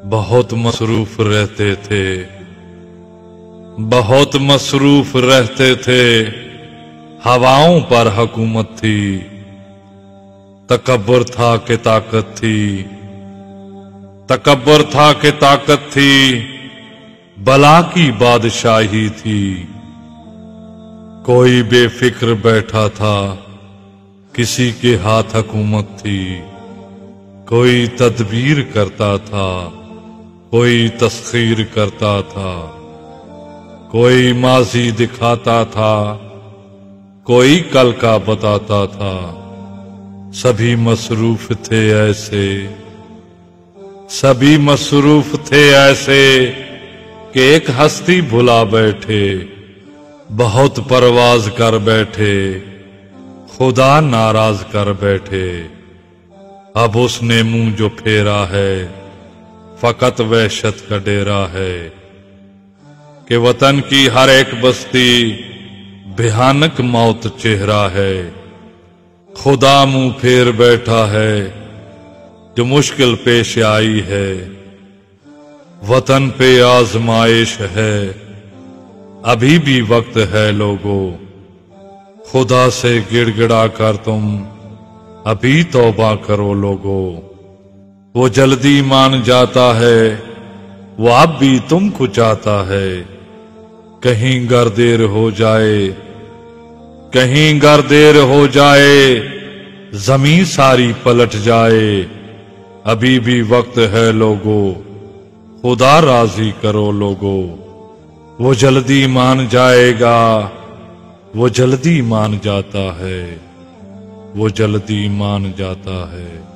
बहुत मसरूफ रहते थे, बहुत मसरूफ रहते थे। हवाओं पर हुकूमत थी, तकब्बुर था कि ताकत थी, तकब्बुर था कि ताकत थी। बला की बादशाही थी। कोई बेफिक्र बैठा था, किसी के हाथ हुकूमत थी। कोई तदबीर करता था, कोई तस्खीर करता था। कोई माजी दिखाता था, कोई कल का बताता था। सभी मसरूफ थे ऐसे, सभी मसरूफ थे ऐसे कि एक हस्ती भुला बैठे। बहुत परवाज कर बैठे, खुदा नाराज कर बैठे। अब उसने मुंह जो फेरा है, फकत वहशत का डेरा है कि वतन की हर एक बस्ती भयानक मौत चेहरा है। खुदा मुंह फेर बैठा है जो मुश्किल पेश आई है। वतन पे आजमाइश है, अभी भी वक्त है लोगों। खुदा से गिड़गिड़ा कर तुम अभी तौबा करो लोगों। वो जल्दी मान जाता है, वो अब भी तुमको चाहता है। कहीं गर देर हो जाए, कहीं गर देर हो जाए, जमीन सारी पलट जाए। अभी भी वक्त है लोगों, खुदा राजी करो लोगों। वो जल्दी मान जाएगा, वो जल्दी मान जाता है, वो जल्दी मान जाता है।